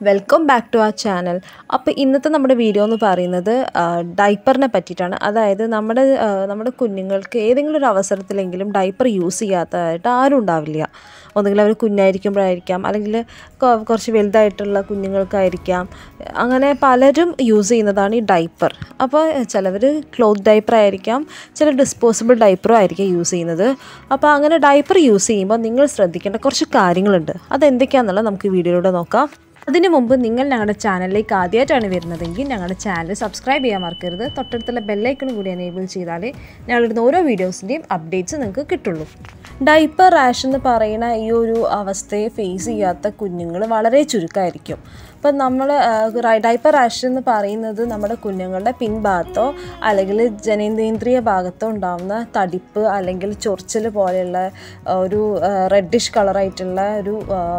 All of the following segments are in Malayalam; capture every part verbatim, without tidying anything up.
Welcome back to our channel. അപ്പോൾ ഇന്നത്തെ നമ്മുടെ വീഡിയോ എന്ന് പറയുന്നത് ഡൈപ്പറിനെ പറ്റിയിട്ടാണ്. അതായത് നമ്മുടെ നമ്മുടെ കുഞ്ഞുങ്ങൾക്ക് ഏതെങ്കിലും ഒരു അവസരത്തിലെങ്കിലും ഡൈപ്പർ യൂസ് ചെയ്യാത്തതായിട്ട് ആരും ഉണ്ടാവില്ല. ഒന്നുകിൽ അവർ കുഞ്ഞായിരിക്കുമ്പോഴായിരിക്കാം, അല്ലെങ്കിൽ കുറച്ച് വലുതായിട്ടുള്ള കുഞ്ഞുങ്ങൾക്കായിരിക്കാം. അങ്ങനെ പലരും യൂസ് ചെയ്യുന്നതാണ് ഈ ഡൈപ്പർ. അപ്പോൾ ചിലവർ ക്ലോത്ത് ഡൈപ്പർ ആയിരിക്കാം, ചില ഡിസ്പോസിബിൾ ഡൈപ്പറും ആയിരിക്കും യൂസ് ചെയ്യുന്നത്. അപ്പോൾ അങ്ങനെ ഡൈപ്പർ യൂസ് ചെയ്യുമ്പോൾ നിങ്ങൾ ശ്രദ്ധിക്കേണ്ട കുറച്ച് കാര്യങ്ങളുണ്ട്. അതെന്തൊക്കെയാണെന്നുള്ളത് നമുക്ക് വീഡിയോയിലൂടെ നോക്കാം. അതിനു മുമ്പ് നിങ്ങൾ ഞങ്ങളുടെ ചാനലിലേക്ക് ആദ്യമായിട്ടാണ് വരുന്നതെങ്കിൽ ഞങ്ങളുടെ ചാനൽ സബ്സ്ക്രൈബ് ചെയ്യാൻ മറക്കരുത്. തൊട്ടടുത്തുള്ള ബെല്ലൈക്കണും കൂടി എനേബിൾ ചെയ്താലേ ഞങ്ങളിടുന്ന ഓരോ വീഡിയോസിൻ്റെയും അപ്ഡേറ്റ്സ് നിങ്ങൾക്ക് കിട്ടുള്ളൂ. ഡൈപ്പർ റാഷ് എന്ന് പറയുന്ന ഈ ഒരു അവസ്ഥയെ ഫേസ് ചെയ്യാത്ത കുഞ്ഞുങ്ങൾ വളരെ ചുരുക്കമായിരിക്കും. ഇപ്പം നമ്മൾ ഡൈപ്പർ റാഷ് എന്ന് പറയുന്നത് നമ്മുടെ കുഞ്ഞുങ്ങളുടെ പിൻഭാഗത്തോ അല്ലെങ്കിൽ ജനനേന്ദ്രിയ ഭാഗത്തോ ഉണ്ടാകുന്ന തടിപ്പ് അല്ലെങ്കിൽ ചൊറിച്ചിൽ പോലെയുള്ള ഒരു റെഡിഷ് കളറായിട്ടുള്ള ഒരു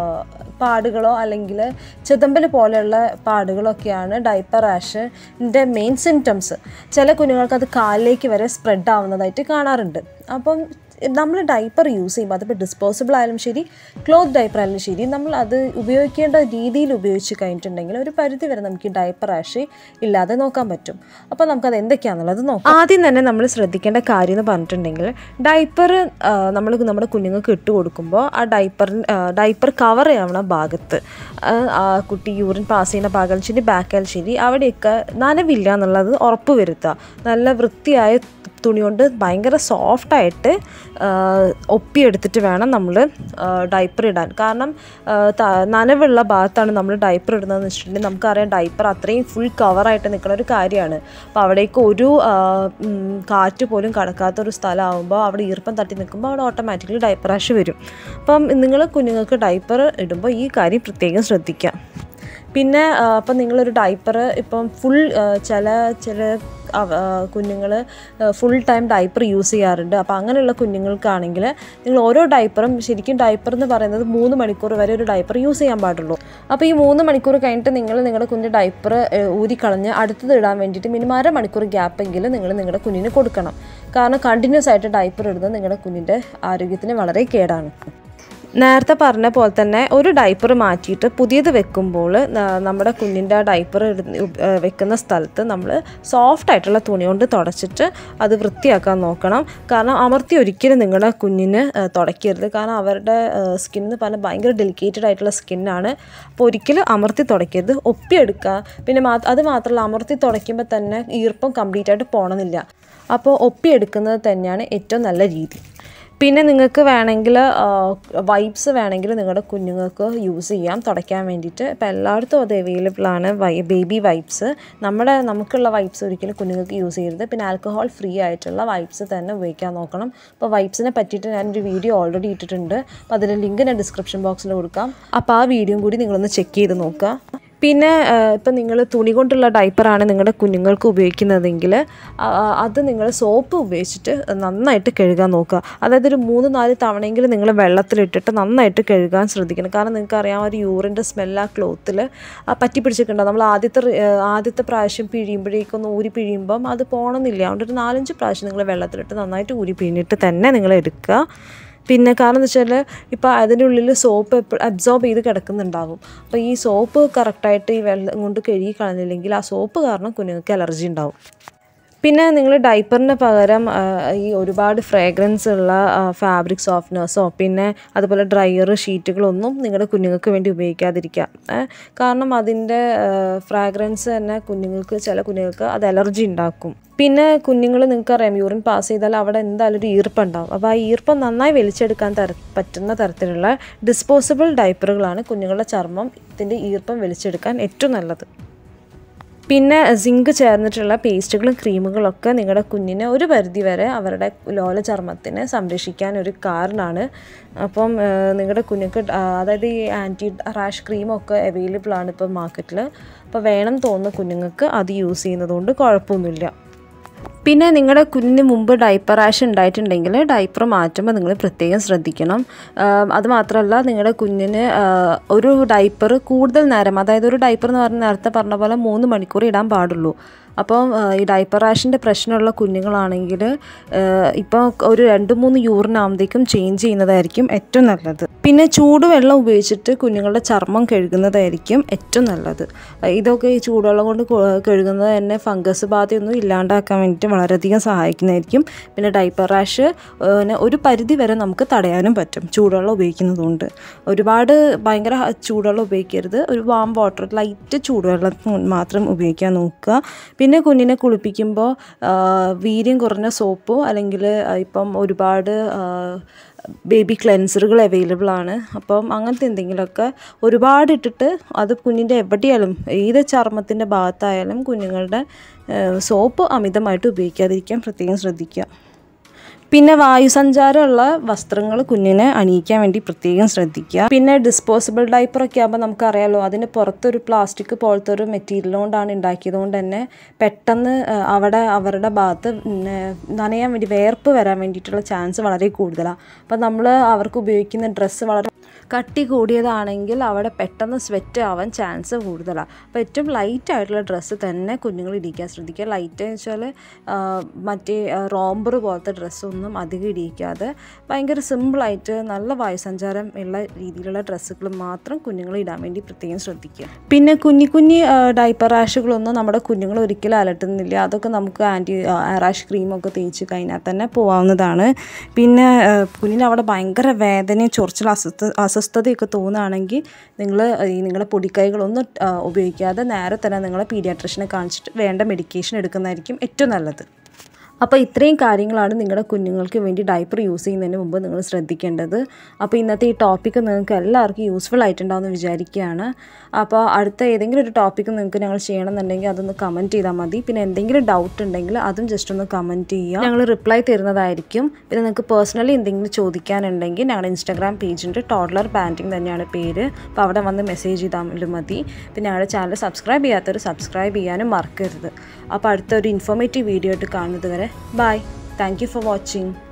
പാടുകളോ അല്ലെങ്കിൽ ചെതമ്പൽ പോലെയുള്ള പാടുകളൊക്കെയാണ് ഡൈപ്പർ റാഷിൻ്റെ മെയിൻ സിംറ്റംസ്. ചില കുഞ്ഞുങ്ങൾക്ക് അത് കാലിലേക്ക് വരെ സ്പ്രെഡ് ആവുന്നതായിട്ട് കാണാറുണ്ട്. അപ്പം നമ്മൾ ഡൈപ്പർ യൂസ് ചെയ്യുമ്പോൾ അതിപ്പോൾ ഡിസ്പോസിബിൾ ആയാലും ശരി, ക്ലോത്ത് ഡൈപ്പർ ആയാലും ശരി, നമ്മൾ അത് ഉപയോഗിക്കേണ്ട രീതിയിൽ ഉപയോഗിച്ച് കഴിഞ്ഞിട്ടുണ്ടെങ്കിൽ ഒരു പരിധി വരെ നമുക്ക് ഈ ഡൈപ്പർ റാഷ് ഇല്ലാതെ നോക്കാൻ പറ്റും. അപ്പോൾ നമുക്കത് എന്തൊക്കെയാണെന്നുള്ളത് നോക്കാം. ആദ്യം തന്നെ നമ്മൾ ശ്രദ്ധിക്കേണ്ട കാര്യം എന്ന് പറഞ്ഞിട്ടുണ്ടെങ്കിൽ ഡൈപ്പർ നമ്മൾ നമ്മുടെ കുഞ്ഞുങ്ങൾക്ക് ഇട്ട് കൊടുക്കുമ്പോൾ ആ ഡൈപ്പർ ഡൈപ്പർ കവർ ചെയ്യാവുന്ന ഭാഗത്ത് കുട്ടി യൂറിൻ പാസ് ചെയ്യുന്ന ഭാഗം ശരി, ബാക്കായാലും ശരി, അവിടെയൊക്കെ നനവില്ല എന്നുള്ളത് ഉറപ്പ് വരുത്തുക. നല്ല വൃത്തിയായ തുണി കൊണ്ട് ഭയങ്കര സോഫ്റ്റായിട്ട് ഒപ്പിയെടുത്തിട്ട് വേണം നമ്മൾ ഡൈപ്പർ ഇടാൻ. കാരണം നനവുള്ള ഭാഗത്താണ് നമ്മൾ ഡൈപ്പർ ഇടുന്നതെന്ന് വെച്ചിട്ടുണ്ടെങ്കിൽ നമുക്കറിയാം ഡൈപ്പർ അത്രയും ഫുൾ കവറായിട്ട് നിൽക്കുന്ന ഒരു കാര്യമാണ്. അപ്പോൾ അവിടേക്ക് ഒരു കാറ്റ് പോലും കടക്കാത്തൊരു സ്ഥലമാകുമ്പോൾ അവിടെ ഈർപ്പം തട്ടി നിൽക്കുമ്പോൾ അവിടെ ഓട്ടോമാറ്റിക്കലി ഡൈപ്പർ റാഷ് വരും. അപ്പം നിങ്ങൾ കുഞ്ഞുങ്ങൾക്ക് ഡൈപ്പർ ഇടുമ്പോൾ ഈ കാര്യം പ്രത്യേകം ശ്രദ്ധിക്കാം. പിന്നെ അപ്പം നിങ്ങളൊരു ഡൈപ്പർ ഇപ്പം ഫുൾ ചില ചില കുഞ്ഞുങ്ങൾ ഫുൾ ടൈം ഡൈപ്പർ യൂസ് ചെയ്യാറുണ്ട്. അപ്പോൾ അങ്ങനെയുള്ള കുഞ്ഞുങ്ങൾക്കാണെങ്കിൽ നിങ്ങൾ ഓരോ ഡൈപ്പറും ശരിക്കും ഡൈപ്പർ എന്ന് പറയുന്നത് മൂന്ന് മണിക്കൂർ വരെ ഒരു ഡൈപ്പർ യൂസ് ചെയ്യാൻ പാടുള്ളൂ. അപ്പോൾ ഈ മൂന്ന് മണിക്കൂർ കഴിഞ്ഞിട്ട് നിങ്ങൾ നിങ്ങളുടെ കുഞ്ഞിൻ്റെ ഡൈപ്പർ ഊരിക്കളഞ്ഞ് അടുത്തത് ഇടാൻ വേണ്ടിയിട്ട് മിനിമം അര മണിക്കൂർ ഗ്യാപ്പെങ്കിലും നിങ്ങൾ നിങ്ങളുടെ കുഞ്ഞിന് കൊടുക്കണം. കാരണം കണ്ടിന്യൂസ് ആയിട്ട് ഡൈപ്പർ ഇടുന്നത് നിങ്ങളുടെ കുഞ്ഞിൻ്റെ ആരോഗ്യത്തിന് വളരെ കേടാണ്. നേരത്തെ പറഞ്ഞ പോലെ തന്നെ ഒരു ഡൈപ്പർ മാറ്റിയിട്ട് പുതിയത് വെക്കുമ്പോൾ നമ്മുടെ കുഞ്ഞിൻ്റെ ആ ഡൈപ്പർ വെക്കുന്ന സ്ഥലത്ത് നമ്മൾ സോഫ്റ്റ് ആയിട്ടുള്ള തുണി കൊണ്ട് തുടച്ചിട്ട് അത് വൃത്തിയാക്കാൻ നോക്കണം. കാരണം അമർത്തി ഒരിക്കലും നിങ്ങളുടെ കുഞ്ഞിന് തുടയ്ക്കരുത്. കാരണം അവരുടെ സ്കിന്ന് പറഞ്ഞാൽ ഭയങ്കര ഡെലിക്കേറ്റഡ് ആയിട്ടുള്ള സ്കിന്നാണ്. അപ്പോൾ ഒരിക്കലും അമർത്തി തുടയ്ക്കരുത്, ഒപ്പിയെടുക്കുക. പിന്നെ അത് മാത്രമല്ല, അമർത്തി തുടയ്ക്കുമ്പോൾ തന്നെ ഈർപ്പം കംപ്ലീറ്റ് ആയിട്ട് പോകണമെന്നില്ല. അപ്പോൾ ഒപ്പിയെടുക്കുന്നത് തന്നെയാണ് ഏറ്റവും നല്ല രീതി. പിന്നെ നിങ്ങൾക്ക് വേണമെങ്കിൽ വൈപ്സ് വേണമെങ്കിൽ നിങ്ങളുടെ കുഞ്ഞുങ്ങൾക്ക് യൂസ് ചെയ്യാം തുടയ്ക്കാൻ വേണ്ടിയിട്ട്. ഇപ്പോൾ എല്ലായിടത്തും അത് അവൈലബിൾ ആണ്, വൈ ബേബി വൈപ്സ്. നമ്മുടെ നമുക്കുള്ള വൈപ്സ് ഒരിക്കലും കുഞ്ഞുങ്ങൾക്ക് യൂസ് ചെയ്യരുത്. പിന്നെ ആൽക്കഹോൾ ഫ്രീ ആയിട്ടുള്ള വൈപ്സ് തന്നെ ഉപയോഗിക്കാൻ നോക്കണം. അപ്പോൾ വൈപ്സിനെ പറ്റിയിട്ട് ഞാനൊരു വീഡിയോ ഓൾറെഡി ഇട്ടിട്ടുണ്ട്. അപ്പോൾ അതിൻ്റെ ലിങ്ക് ഞാൻ ഡിസ്ക്രിപ്ഷൻ ബോക്സിൽ കൊടുക്കാം. അപ്പോൾ ആ വീഡിയോയും കൂടി നിങ്ങളൊന്ന് ചെക്ക് ചെയ്ത് നോക്കുക. പിന്നെ ഇപ്പം നിങ്ങൾ തുണി കൊണ്ടുള്ള ഡൈപ്പറാണ് നിങ്ങളുടെ കുഞ്ഞുങ്ങൾക്ക് ഉപയോഗിക്കുന്നതെങ്കിൽ അത് നിങ്ങൾ സോപ്പ് ഉപയോഗിച്ചിട്ട് നന്നായിട്ട് കഴുകാൻ നോക്കുക. അതായത് ഒരു മൂന്ന് നാല് തവണയെങ്കിലും നിങ്ങൾ വെള്ളത്തിലിട്ടിട്ട് നന്നായിട്ട് കഴുകാൻ ശ്രദ്ധിക്കണം. കാരണം നിങ്ങൾക്കറിയാം ഒരു യൂറിൻ്റെ സ്മെല്ല് ആ ക്ലോത്തിൽ പറ്റി പിടിച്ചിട്ടുണ്ടാകും. നമ്മൾ ആദ്യത്തെ ആദ്യത്തെ പ്രാവശ്യം പിഴിയുമ്പോഴേക്കൊന്ന് ഊരി പിഴിയുമ്പം അത് പോകണമെന്നില്ല. അതുകൊണ്ട് ഒരു നാലഞ്ച് പ്രാവശ്യം നിങ്ങൾ വെള്ളത്തിലിട്ട് നന്നായിട്ട് ഊരി പിഴിഞ്ഞിട്ട് തന്നെ നിങ്ങൾ എടുക്കുക. പിന്നെ കാരണം എന്ന് വെച്ചാൽ ഇപ്പോൾ അതിൻ്റെ ഉള്ളിൽ സോപ്പ് അബ്സോർബ് ചെയ്ത് കിടക്കുന്നുണ്ടാകും. അപ്പോൾ ഈ സോപ്പ് കറക്റ്റായിട്ട് ഈ വെള്ളം കൊണ്ട് കഴുകി കളഞ്ഞില്ലെങ്കിൽ ആ സോപ്പ് കാരണം കുഞ്ഞുങ്ങൾക്ക് അലർജി ഉണ്ടാവും. പിന്നെ നിങ്ങൾ ഡൈപ്പറിന് പകരം ഈ ഒരുപാട് ഫ്രേഗ്രൻസ് ഉള്ള ഫാബ്രിക് സോഫ്റ്റ്നേഴ്സോ പിന്നെ അതുപോലെ ഡ്രയർ ഷീറ്റുകളൊന്നും നിങ്ങളുടെ കുഞ്ഞുങ്ങൾക്ക് വേണ്ടി ഉപയോഗിക്കാതിരിക്കുക. കാരണം അതിൻ്റെ ഫ്രാഗ്രൻസ് തന്നെ കുഞ്ഞുങ്ങൾക്ക് ചില കുഞ്ഞുങ്ങൾക്ക് അത് അലർജി ഉണ്ടാക്കും. പിന്നെ കുഞ്ഞുങ്ങൾ നിങ്ങൾക്കറിയാം യൂറിൻ പാസ് ചെയ്താൽ അവിടെ എന്തായാലും ഒരു ഈർപ്പം ഉണ്ടാവും. അപ്പോൾ ആ ഈർപ്പം നന്നായി വലിച്ചെടുക്കാൻ തര പറ്റുന്ന തരത്തിലുള്ള ഡിസ്പോസിബിൾ ഡൈപ്പറുകളാണ് കുഞ്ഞുങ്ങളുടെ ചർമ്മത്തിൻ്റെ ഈർപ്പം വലിച്ചെടുക്കാൻ ഏറ്റവും നല്ലത്. പിന്നെ സിങ്ക് ചേർന്നിട്ടുള്ള പേസ്റ്റുകളും ക്രീമുകളൊക്കെ നിങ്ങളുടെ കുഞ്ഞിനെ ഒരു പരിധി വരെ അവരുടെ ലോല ചർമ്മത്തിനെ സംരക്ഷിക്കാൻ ഒരു കാരണമാണ്. അപ്പം നിങ്ങളുടെ കുഞ്ഞുങ്ങൾക്ക് അതായത് ഈ ആൻറ്റി റാഷ് ക്രീമൊക്കെ അവൈലബിൾ ആണ് ഇപ്പോൾ മാർക്കറ്റിൽ. അപ്പോൾ വേണം തോന്നുന്ന കുഞ്ഞുങ്ങൾക്ക് അത് യൂസ് ചെയ്യുന്നതുകൊണ്ട് കുഴപ്പമൊന്നുമില്ല. പിന്നെ നിങ്ങളുടെ കുഞ്ഞിന് മുമ്പ് ഡൈപ്പർ റാഷ് ഉണ്ടായിട്ടുണ്ടെങ്കിൽ ഡൈപ്പർ മാറ്റുമ്പോൾ നിങ്ങൾ പ്രത്യേകം ശ്രദ്ധിക്കണം. അതുമാത്രമല്ല നിങ്ങളുടെ കുഞ്ഞിന് ഒരു ഡൈപ്പർ കൂടുതൽ നേരം, അതായത് ഒരു ഡൈപ്പർ എന്ന് പറഞ്ഞാൽ നേരത്തെ പറഞ്ഞ പോലെ മൂന്ന് മണിക്കൂർ ഇടാൻ പാടുള്ളൂ. അപ്പം ഈ ഡയപ്പർ റാഷിൻ്റെ പ്രശ്നമുള്ള കുഞ്ഞുങ്ങളാണെങ്കിൽ ഇപ്പോൾ ഒരു രണ്ട് മൂന്ന് യൂറിനാകുമ്പോഴത്തേക്കും ചേഞ്ച് ചെയ്യുന്നതായിരിക്കും ഏറ്റവും നല്ലത്. പിന്നെ ചൂടുവെള്ളം ഉപയോഗിച്ചിട്ട് കുഞ്ഞുങ്ങളുടെ ചർമ്മം കഴുകുന്നതായിരിക്കും ഏറ്റവും നല്ലത്. ഇതൊക്കെ ഈ ചൂടുവെള്ളം കൊണ്ട് കഴുകുന്നത് തന്നെ ഫംഗസ് ബാധയൊന്നും ഇല്ലാണ്ടാക്കാൻ വേണ്ടിയിട്ട് വളരെയധികം സഹായിക്കുന്നതായിരിക്കും. പിന്നെ ഡയപ്പർ റാഷ് ഒരു പരിധി വരെ നമുക്ക് തടയാനും പറ്റും ചൂടുവെള്ളം ഉപയോഗിക്കുന്നതുകൊണ്ട്. ഒരുപാട് ഭയങ്കര ചൂടുവെള്ളം ഉപയോഗിക്കരുത്, ഒരു വാം വാട്ടർ ലൈറ്റ് ചൂടുവെള്ളം മാത്രം ഉപയോഗിക്കാൻ നോക്കുക. പിന്നെ കുഞ്ഞിനെ കുളിപ്പിക്കുമ്പോൾ വീര്യം കുറഞ്ഞ സോപ്പോ അല്ലെങ്കിൽ ഇപ്പം ഒരുപാട് ബേബി ക്ലെൻസറുകൾ അവൈലബിൾ ആണ്. അപ്പം അങ്ങനത്തെ എന്തെങ്കിലുമൊക്കെ ഒരുപാട് ഇട്ടിട്ട് അത് കുഞ്ഞിൻ്റെ എവിടെയായാലും ഏത് ചർമ്മത്തിൻ്റെ ഭാഗത്തായാലും കുഞ്ഞുങ്ങളുടെ സോപ്പ് അമിതമായിട്ട് ഉപയോഗിക്കാതിരിക്കാൻ പ്രത്യേകം ശ്രദ്ധിക്കുക. പിന്നെ വായുസഞ്ചാരമുള്ള വസ്ത്രങ്ങൾ കുഞ്ഞിനെ അണിയിക്കാൻ വേണ്ടി പ്രത്യേകം ശ്രദ്ധിക്കുക. പിന്നെ ഡിസ്പോസിബിൾ ഡൈപ്പറൊക്കെ ആകുമ്പോൾ നമുക്കറിയാമല്ലോ, അതിന് പുറത്തൊരു പ്ലാസ്റ്റിക് പോലത്തെ ഒരു മെറ്റീരിയൽ കൊണ്ടാണ് ഉണ്ടാക്കിയത് കൊണ്ട് തന്നെ പെട്ടെന്ന് അവിടെ അവരുടെ ഭാഗത്ത് നനയാൻ വേണ്ടി വേർപ്പ് വരാൻ വേണ്ടിയിട്ടുള്ള ചാൻസ് വളരെ കൂടുതലാണ്. അപ്പം നമ്മൾ അവർക്ക് ഉപയോഗിക്കുന്ന ഡ്രസ്സ് വളരെ കട്ടി കൂടിയതാണെങ്കിൽ അവിടെ പെട്ടെന്ന് സ്വെറ്റ് ആവാൻ ചാൻസ് കൂടുതലാണ്. അപ്പോൾ ഏറ്റവും ലൈറ്റായിട്ടുള്ള ഡ്രസ്സ് തന്നെ കുഞ്ഞുങ്ങൾ ഇടിക്കാൻ ശ്രദ്ധിക്കുക. ലൈറ്റ് എന്ന് വെച്ചാൽ മറ്റേ റോംബർ പോലത്തെ ഡ്രസ്സൊന്നും അധികം ഇടിക്കാതെ ഭയങ്കര സിമ്പിളായിട്ട് നല്ല വായുസഞ്ചാരം ഉള്ള രീതിയിലുള്ള ഡ്രസ്സുകൾ മാത്രം കുഞ്ഞുങ്ങൾ ഇടാൻ വേണ്ടി പ്രത്യേകം ശ്രദ്ധിക്കുക. പിന്നെ കുഞ്ഞി കുഞ്ഞി ഡയപ്പർ റാഷുകളൊന്നും നമ്മുടെ കുഞ്ഞുങ്ങൾ ഒരിക്കലും അലട്ടുന്നില്ല. അതൊക്കെ നമുക്ക് ആൻറ്റി റാഷ് ക്രീമൊക്കെ തേച്ച് കഴിഞ്ഞാൽ തന്നെ പോകാവുന്നതാണ്. പിന്നെ കുഞ്ഞിന് അവിടെ ഭയങ്കര വേദനയും ചൊറിച്ചിൽ അസ്വസ്ഥ അസ്വസ്ഥതയൊക്കെ തോന്നുകയാണെങ്കിൽ നിങ്ങൾ ഈ നിങ്ങളുടെ പൊടിക്കൈകളൊന്നും ഉപയോഗിക്കാതെ നേരെ തന്നെ നിങ്ങളെ പീഡിയാട്രിഷനെ കാണിച്ചിട്ട് വേണ്ട മെഡിക്കേഷൻ എടുക്കുന്നതായിരിക്കും ഏറ്റവും നല്ലത്. അപ്പോൾ ഇത്രയും കാര്യങ്ങളാണ് നിങ്ങളുടെ കുഞ്ഞുങ്ങൾക്ക് വേണ്ടി ഡയപ്പർ യൂസ് ചെയ്യുന്നതിന് മുമ്പ് നിങ്ങൾ ശ്രദ്ധിക്കേണ്ടത്. അപ്പോൾ ഇന്നത്തെ ഈ ടോപ്പിക്ക് നിങ്ങൾക്ക് എല്ലാവർക്കും യൂസ്ഫുൾ ആയിട്ടുണ്ടാവുമെന്ന് വിചാരിക്കുകയാണ്. അപ്പോൾ അടുത്ത ഏതെങ്കിലും ഒരു ടോപ്പിക്ക് നിങ്ങൾക്ക് ഞങ്ങൾ ചെയ്യണമെന്നുണ്ടെങ്കിൽ അതൊന്ന് കമൻറ്റ് ചെയ്താൽ മതി. പിന്നെ എന്തെങ്കിലും ഡൗട്ട് ഉണ്ടെങ്കിൽ അതും ജസ്റ്റ് ഒന്ന് കമൻറ്റ് ചെയ്യുക, ഞങ്ങൾ റിപ്ലൈ തരുന്നതായിരിക്കും. പിന്നെ നിങ്ങൾക്ക് പേഴ്സണലി എന്തെങ്കിലും ചോദിക്കാനുണ്ടെങ്കിൽ ഞങ്ങളുടെ ഇൻസ്റ്റാഗ്രാം പേജുണ്ട്, ടോഡ്ലർ പാരന്റിംഗ് തന്നെയാണ് പേര്. അപ്പോൾ അവിടെ വന്ന് മെസ്സേജ് ചെയ്താലും മതി. പിന്നെ ഞങ്ങളുടെ ചാനൽ സബ്സ്ക്രൈബ് ചെയ്യാത്തവർ സബ്സ്ക്രൈബ് ചെയ്യാനും മറക്കരുത്. അപ്പോൾ അടുത്തൊരു ഇൻഫോർമേറ്റീവ് വീഡിയോ ആയിട്ട് കാണുന്നത് വരെ bye. Thank you for watching.